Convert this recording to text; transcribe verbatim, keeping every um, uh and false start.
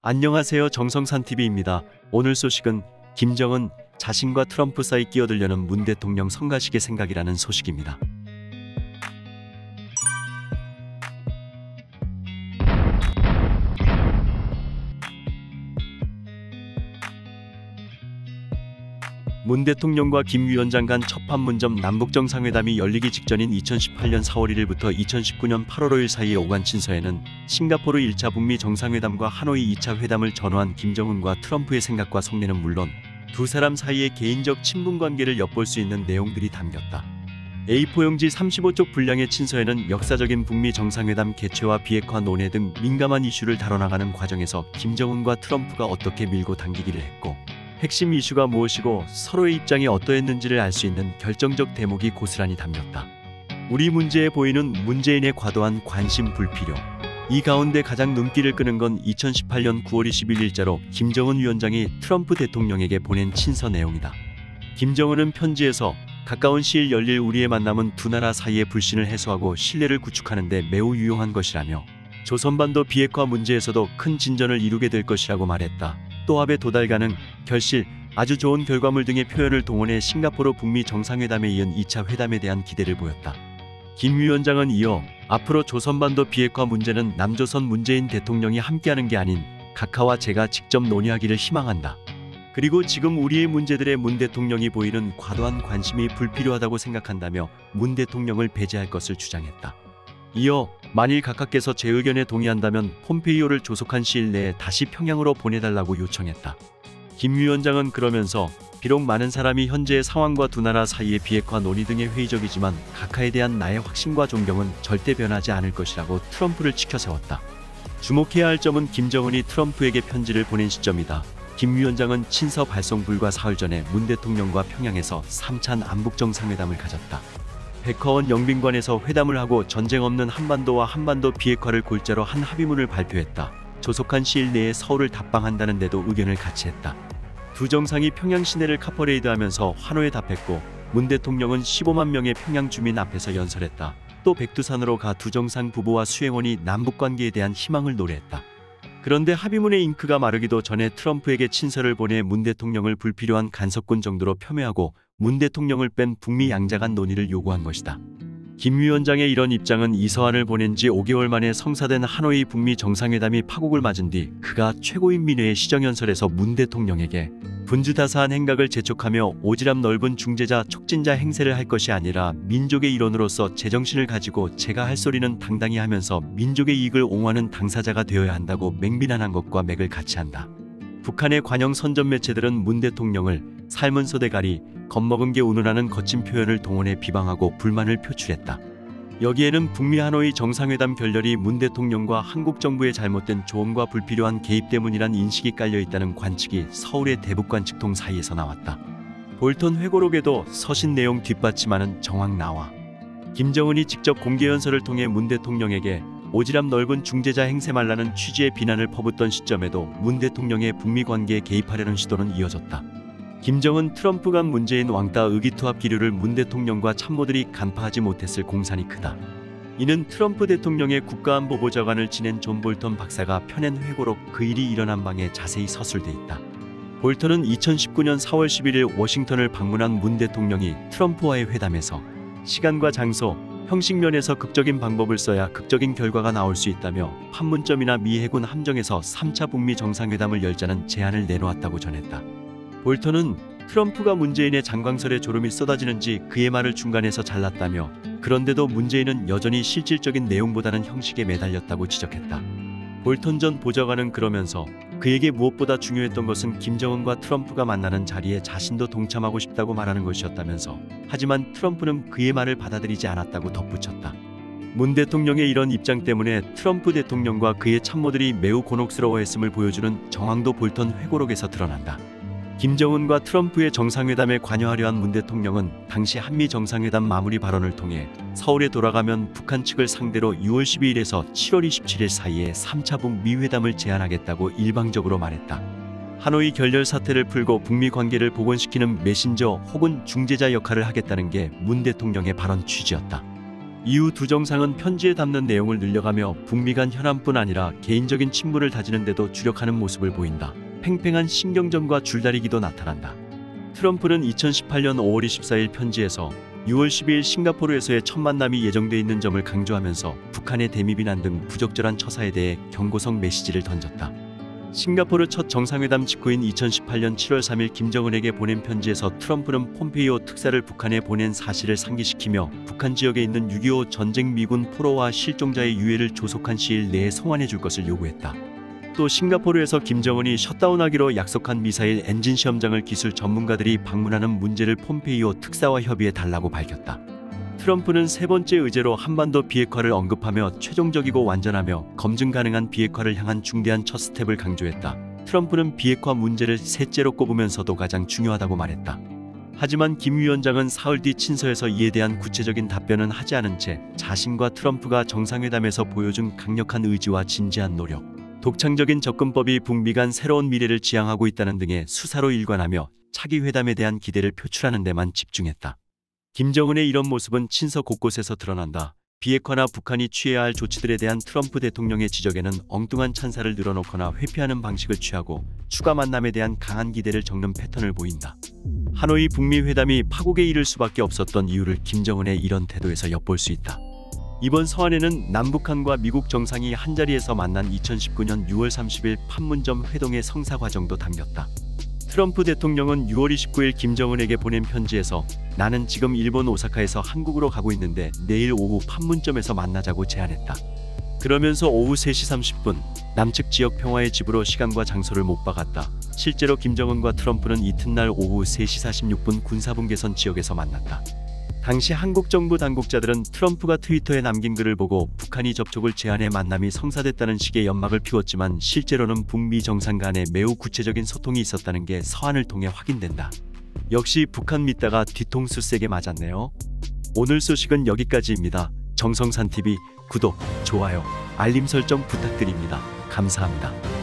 안녕하세요. 정성산티비입니다. 오늘 소식은 김정은 자신과 트럼프 사이 끼어들려는 문 대통령 성가시게 생각이라는 소식입니다. 문 대통령과 김 위원장 간 첫 판문점 남북정상회담이 열리기 직전인 이천십팔년 사월 일일부터 이천십구년 팔월 오일 사이의 오간 친서에는 싱가포르 일 차 북미 정상회담과 하노이 이 차 회담을 전후한 김정은과 트럼프의 생각과 속내는 물론 두 사람 사이의 개인적 친분관계를 엿볼 수 있는 내용들이 담겼다. 에이포 용지 삼십오 쪽 분량의 친서에는 역사적인 북미 정상회담 개최와 비핵화 논의 등 민감한 이슈를 다뤄나가는 과정에서 김정은과 트럼프가 어떻게 밀고 당기기를 했고 핵심 이슈가 무엇이고 서로의 입장이 어떠했는지를 알 수 있는 결정적 대목이 고스란히 담겼다. 우리 문제에 보이는 문재인의 과도한 관심 불필요. 이 가운데 가장 눈길을 끄는 건 이천십팔년 구월 이십일일자로 김정은 위원장이 트럼프 대통령에게 보낸 친서 내용이다. 김정은은 편지에서 가까운 시일 열릴 우리의 만남은 두 나라 사이의 불신을 해소하고 신뢰를 구축하는 데 매우 유용한 것이라며 조선반도 비핵화 문제에서도 큰 진전을 이루게 될 것이라고 말했다. 또 합에 도달 가능, 결실, 아주 좋은 결과물 등의 표현을 동원해 싱가포르 북미 정상회담에 이은 이 차 회담에 대한 기대를 보였다. 김 위원장은 이어 앞으로 조선반도 비핵화 문제는 남조선 문재인 대통령이 함께하는 게 아닌 각하와 제가 직접 논의하기를 희망한다. 그리고 지금 우리의 문제들에 문 대통령이 보이는 과도한 관심이 불필요하다고 생각한다며 문 대통령을 배제할 것을 주장했다. 이어 만일 각하께서 제 의견에 동의한다면 폼페이오를 조속한 시일 내에 다시 평양으로 보내달라고 요청했다. 김 위원장은 그러면서 비록 많은 사람이 현재의 상황과 두 나라 사이의 비핵화 논의 등에 회의적이지만 각하에 대한 나의 확신과 존경은 절대 변하지 않을 것이라고 트럼프를 치켜세웠다. 주목해야 할 점은 김정은이 트럼프에게 편지를 보낸 시점이다. 김 위원장은 친서 발송 불과 사흘 전에 문 대통령과 평양에서 삼 차 남북정상회담을 가졌다. 백화원 영빈관에서 회담을 하고 전쟁 없는 한반도와 한반도 비핵화를 골자로 한 합의문을 발표했다. 조속한 시일 내에 서울을 답방한다는 데도 의견을 같이 했다. 두 정상이 평양 시내를 카퍼레이드하면서 환호에 답했고 문 대통령은 십오만 명의 평양 주민 앞에서 연설했다. 또 백두산으로 가 두 정상 부부와 수행원이 남북관계에 대한 희망을 노래했다. 그런데 합의문의 잉크가 마르기도 전에 트럼프에게 친서를 보내 문 대통령을 불필요한 간섭군 정도로 폄훼하고 문 대통령을 뺀 북미 양자간 논의를 요구한 것이다. 김 위원장의 이런 입장은 이 서한을 보낸 지 오 개월 만에 성사된 하노이 북미 정상회담이 파국을 맞은 뒤 그가 최고인 민회의 시정연설에서 문 대통령에게 분주다사한 행각을 재촉하며 오지랖 넓은 중재자 촉진자 행세를 할 것이 아니라 민족의 일원으로서 제정신을 가지고 제가 할 소리는 당당히 하면서 민족의 이익을 옹호하는 당사자가 되어야 한다고 맹비난한 것과 맥을 같이 한다. 북한의 관영 선전 매체들은 문 대통령을 삶은 소대가리, 겁먹은 게 우는하는 거친 표현을 동원해 비방하고 불만을 표출했다. 여기에는 북미 하노이 정상회담 결렬이 문 대통령과 한국 정부의 잘못된 조언과 불필요한 개입 때문이란 인식이 깔려있다는 관측이 서울의 대북관측통 사이에서 나왔다. 볼턴 회고록에도 서신 내용 뒷받침하는 정황 나와. 김정은이 직접 공개연설을 통해 문 대통령에게 오지랖 넓은 중재자 행세 말라는 취지의 비난을 퍼붓던 시점에도 문 대통령의 북미 관계에 개입하려는 시도는 이어졌다. 김정은 트럼프 간 문재인 왕따 의기투합 기류를 문 대통령과 참모들이 간파하지 못했을 공산이 크다. 이는 트럼프 대통령의 국가안보보좌관을 지낸 존 볼턴 박사가 펴낸 회고록 그 일이 일어난 방에 자세히 서술돼 있다. 볼턴은 이천십구년 사월 십일일 워싱턴을 방문한 문 대통령이 트럼프와의 회담에서 시간과 장소, 형식 면에서 극적인 방법을 써야 극적인 결과가 나올 수 있다며 판문점이나 미 해군 함정에서 삼 차 북미 정상회담을 열자는 제안을 내놓았다고 전했다. 볼턴은 트럼프가 문재인의 장광설에 졸음이 쏟아지는지 그의 말을 중간에서 잘랐다며 그런데도 문재인은 여전히 실질적인 내용보다는 형식에 매달렸다고 지적했다. 볼턴 전 보좌관은 그러면서 그에게 무엇보다 중요했던 것은 김정은과 트럼프가 만나는 자리에 자신도 동참하고 싶다고 말하는 것이었다면서 하지만 트럼프는 그의 말을 받아들이지 않았다고 덧붙였다. 문 대통령의 이런 입장 때문에 트럼프 대통령과 그의 참모들이 매우 곤혹스러워했음을 보여주는 정황도 볼턴 회고록에서 드러난다. 김정은과 트럼프의 정상회담에 관여하려 한 문 대통령은 당시 한미 정상회담 마무리 발언을 통해 서울에 돌아가면 북한 측을 상대로 유월 십이일에서 칠월 이십칠일 사이에 삼 차 북미 회담을 제안하겠다고 일방적으로 말했다. 하노이 결렬 사태를 풀고 북미 관계를 복원시키는 메신저 혹은 중재자 역할을 하겠다는 게 문 대통령의 발언 취지였다. 이후 두 정상은 편지에 담는 내용을 늘려가며 북미 간 현안뿐 아니라 개인적인 친분을 다지는 데도 주력하는 모습을 보인다. 팽팽한 신경전과 줄다리기도 나타난다. 트럼프는 이천십팔 년 오월 이십사일 편지에서 유월 십이일 싱가포르에서의 첫 만남이 예정돼 있는 점을 강조하면서 북한의 대미비난 등 부적절한 처사에 대해 경고성 메시지를 던졌다. 싱가포르 첫 정상회담 직후인 이천십팔 년 칠월 삼일 김정은에게 보낸 편지에서 트럼프는 폼페이오 특사를 북한에 보낸 사실을 상기시키며 북한 지역에 있는 육이오 전쟁 미군 포로와 실종자의 유해를 조속한 시일 내에 송환해 줄 것을 요구했다. 또 싱가포르에서 김정은이 셧다운하기로 약속한 미사일 엔진 시험장을 기술 전문가들이 방문하는 문제를 폼페이오 특사와 협의해 달라고 밝혔다. 트럼프는 세 번째 의제로 한반도 비핵화를 언급하며 최종적이고 완전하며 검증 가능한 비핵화를 향한 중대한 첫 스텝을 강조했다. 트럼프는 비핵화 문제를 셋째로 꼽으면서도 가장 중요하다고 말했다. 하지만 김 위원장은 사흘 뒤 친서에서 이에 대한 구체적인 답변은 하지 않은 채 자신과 트럼프가 정상회담에서 보여준 강력한 의지와 진지한 노력, 독창적인 접근법이 북미 간 새로운 미래를 지향하고 있다는 등의 수사로 일관하며 차기 회담에 대한 기대를 표출하는 데만 집중했다. 김정은의 이런 모습은 친서 곳곳에서 드러난다. 비핵화나 북한이 취해야 할 조치들에 대한 트럼프 대통령의 지적에는 엉뚱한 찬사를 늘어놓거나 회피하는 방식을 취하고 추가 만남에 대한 강한 기대를 적는 패턴을 보인다. 하노이 북미 회담이 파국에 이를 수밖에 없었던 이유를 김정은의 이런 태도에서 엿볼 수 있다. 이번 서한에는 남북한과 미국 정상이 한자리에서 만난 이천십구 년 유월 삼십일 판문점 회동의 성사 과정도 담겼다. 트럼프 대통령은 유월 이십구일 김정은에게 보낸 편지에서 나는 지금 일본 오사카에서 한국으로 가고 있는데 내일 오후 판문점에서 만나자고 제안했다. 그러면서 오후 세 시 삼십 분 남측 지역 평화의 집으로 시간과 장소를 못 박았다. 실제로 김정은과 트럼프는 이튿날 오후 세 시 사십육 분 군사분 계선 지역에서 만났다. 당시 한국 정부 당국자들은 트럼프가 트위터에 남긴 글을 보고 북한이 접촉을 제안해 만남이 성사됐다는 식의 연막을 피웠지만 실제로는 북미 정상 간에 매우 구체적인 소통이 있었다는 게 서한을 통해 확인된다. 역시 북한 믿다가 뒤통수 세게 맞았네요. 오늘 소식은 여기까지입니다. 정성산티비 구독, 좋아요, 알림 설정 부탁드립니다. 감사합니다.